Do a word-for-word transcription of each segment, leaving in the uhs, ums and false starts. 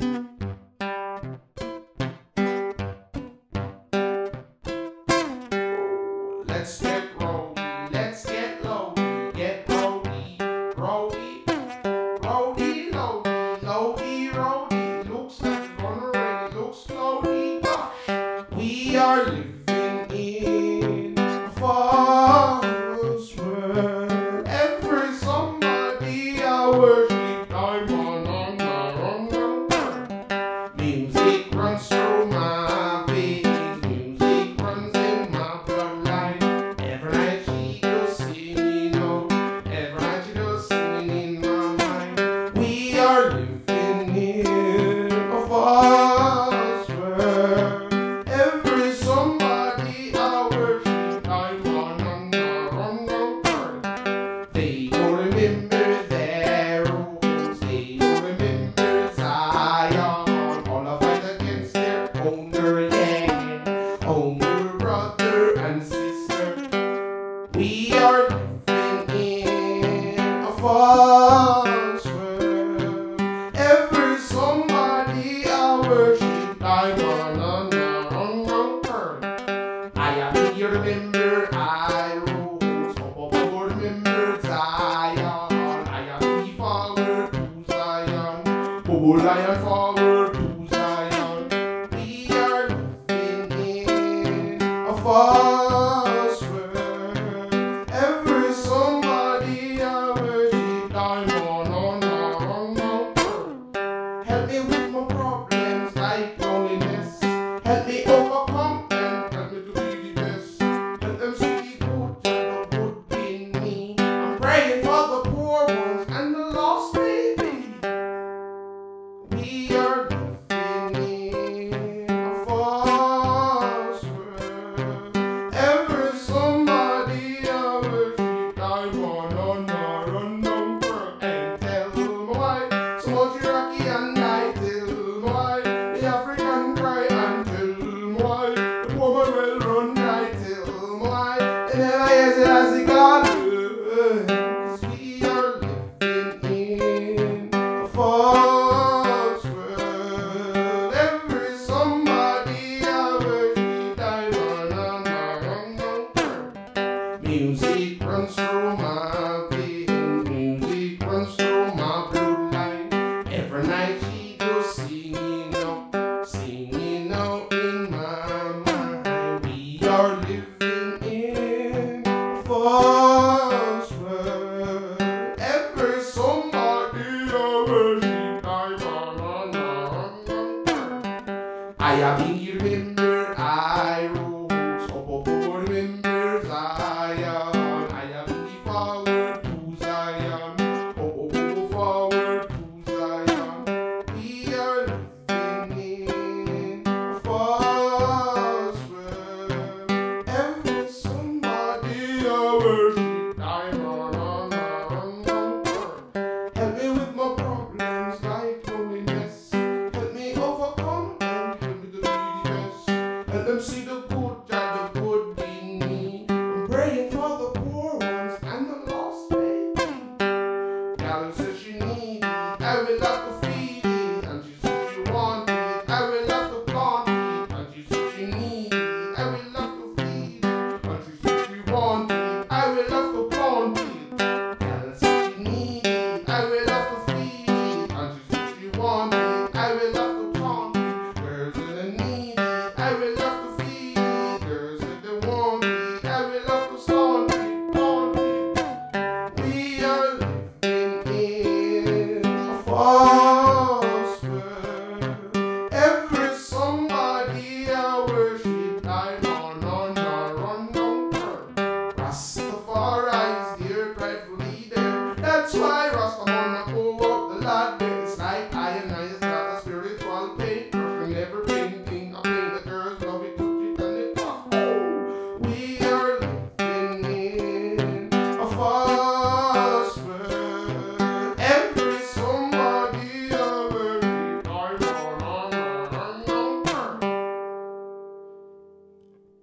Let's get rowdy, let's get loady, get rowdy, rowdy, rowdy, loady, loady, rowdy. Looks like it's gonna rain, it looks cloudy. Gosh, we are living in a false world. Every somebody I worship, I'm on, on, on, on, on. Music runs through my veins. We are living in a false world. Every somebody I worship, I wanna know. I am here, remember I rose up above, remember Zion. I am here forward to Zion, oh lion forward to Zion. We are living in a false world. Help me with my problems like loneliness. Help me overcome and help me to be the best. Let them see the good and the good in me. I'm praying for the poor ones and the lost baby. We are living in a false world. Every somebody I worship, I wanna run number and tell them why. So much Iraqi and I tell why. The African cry and tell why. The woman will run I tell why. They never hears it as it gone. Cause we are living in a false world. Every somebody I worship, I wanna music runs through my veins. Music runs through my bloodline. Every night she goes singing out, singing out in my mind. We are living in a false world. Every somebody I worship, I wanna. I have been here, remember I rose up above, remember Zion. I have been here forward to Zion, oh, oh, forward to Zion. We are living in a false world. Every somebody I worship, I wanna. Help me with my problems like loneliness. Help me overcome and help me to be the best. Let them see the good and the good in me. I'm praying for the poor ones and the lost baby. Gal says she need it, I will have to feed it. And she says she want it, I will have to plant it. And she says she need it, I will have to feed it. And she says she want it, I will have to plant it. Gal says she need it, I will have to feed it. And she says she want it, I will have to plant it. Girls that need it, I will have to feed it. Girls that they want it, I will have to plant it, plant it. We are living in a false world. Every somebody I worship, I wanna run down. Tafari is dear, rightfully there. That's why Rasta wanna go up the ladder. It's like I and I is not a spiritual pain. Crushing every painting, I paint the girls love it, touch it and it was. Oh, we are living in a false world. Every somebody I worship, I wanna run down.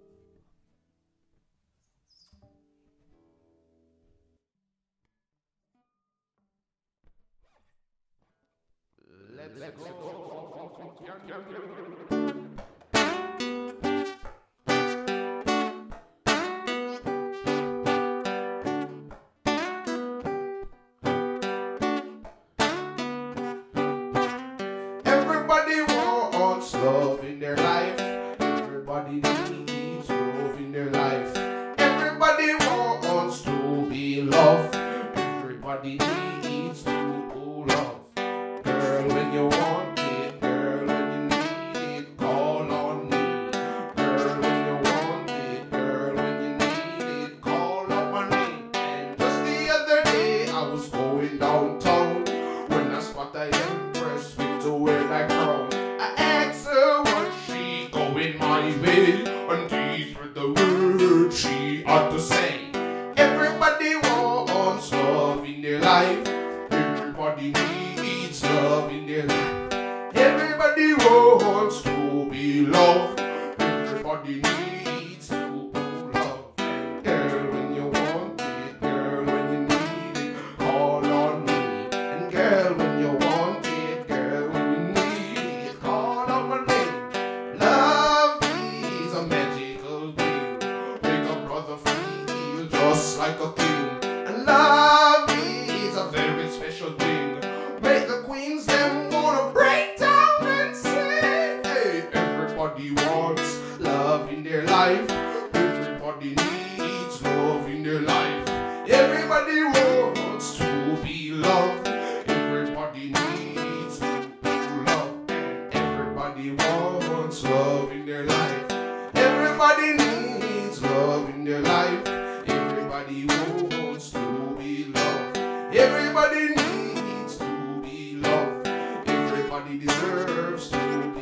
Everybody wants love in their life. Everybody needs love in their life. Everybody wants to be loved. Everybody needs to love. Girl, when you want it, girl, when you need it, call on me. Girl, when you want it, girl, when you need it, call on my name. And just the other day, I was going downtown when I spot a empress with to wear that crown. I asked her was she going my way, and these were the words she had to say. Everybody wants love in their life. Everybody needs love in their life. Everybody wants to be loved. Everybody needs to love. And girl, when you want it, girl, when you need it, call on me. And girl, when you want it, girl, when you need it, call on my name. Love is a magical thing. Make a brother feel just like a king. And love is a very special thing. Make the queens them wanna break down and sing. Hey, everybody wants love in their life. Everybody needs love in their life. Everybody wants to be loved. Everybody needs to love. And everybody wants love in their life. Everybody needs love in their life. Everybody wants to be loved. Everybody needs to be loved. Everybody deserves to be